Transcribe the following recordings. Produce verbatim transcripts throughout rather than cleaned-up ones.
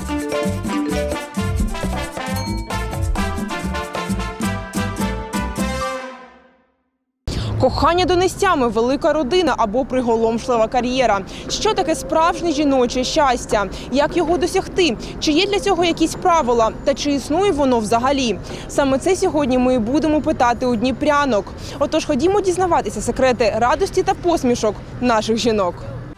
Кохання донестями, велика родина або приголомшлива кар'єра. Що таке справжнє жіноче щастя? Як його досягти? Чи є для цього якісь правила? Та чи існує воно взагалі? Саме це сьогодні ми і будемо питати у дніпрянок. Отож, ходімо дізнаватися секрети радості та посмішок наших жінок.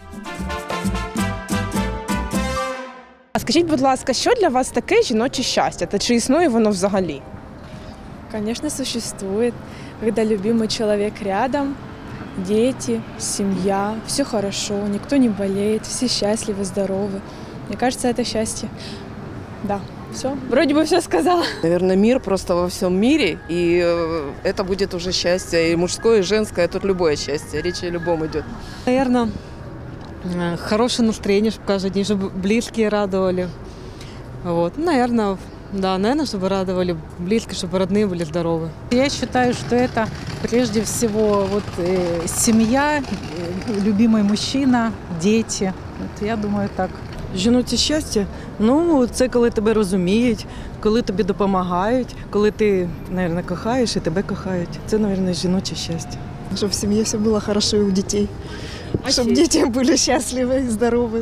А скажіть, будь ласка, що для вас таке жіноче щастя? Та чи існує воно взагалі? Конечно, существует. Когда любимый человек рядом, дети, семья, все хорошо, никто не болеет, все счастливы, здоровы. Мне кажется, это счастье. Да, все. Вроде бы все сказала. Наверное, мир просто во всем мире, и это будет уже счастье, и мужское, и женское, тут любое счастье, речь о любом идет. Наверное, хорошее настроение, чтобы каждый день, чтобы близкие радовали. Вот, наверное, да, наверное, чтобы радовали близкие, чтобы родные были здоровы. Я считаю, что это прежде всего вот, э, семья, э, любимый мужчина, дети. Вот, я думаю, так. Жіноче щастя, ну, це коли тебе розуміють, коли тобі допомагають, коли ти, мабуть, кохаєш і тебе кохають. Це, мабуть, жіноче щастя. Чтобы в семье все было хорошо и у детей. Чтобы дети были счастливы и здоровы.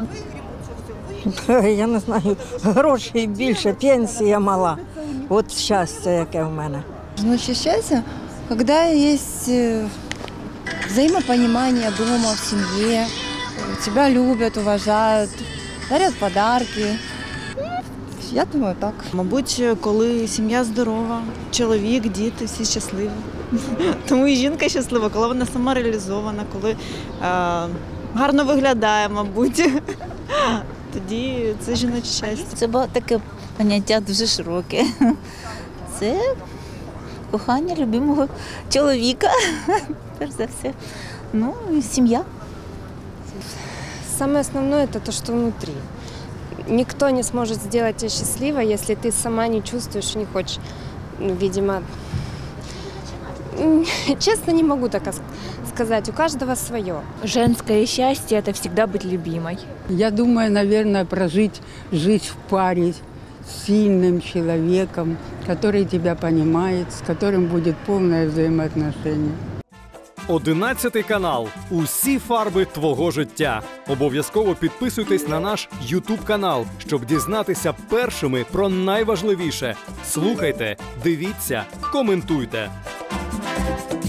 Я не знаю, грошей більше, пенсія мала. От щастя, яке в мене. Жіноче счастье, когда есть взаимопонимание дома, в семье, тебя любят, уважают, дарят подарки. Я думаю, так. Мабуть, коли сім'я здорова, чоловік, діти, всі щасливі. Тому і жінка щаслива, коли вона сама реалізована, коли е, гарно виглядає, мабуть. Тоді це жіноче щастя. Це таке поняття дуже широке. Це кохання любимого чоловіка, перш за все. Ну і сім'я. Самое основное – это то, что внутри. Никто не сможет сделать тебя счастливой, если ты сама не чувствуешь, не хочешь. Ну, видимо, честно, не могу так сказать. У каждого свое. Женское счастье – это всегда быть любимой. Я думаю, наверное, прожить жизнь в паре с сильным человеком, который тебя понимает, с которым будет полное взаимоотношение. Одинадцятий канал. Усі фарби твого життя. Обов'язково підписуйтесь на наш ютуб канал, щоб дізнатися першими про найважливіше. Слухайте, дивіться, коментуйте.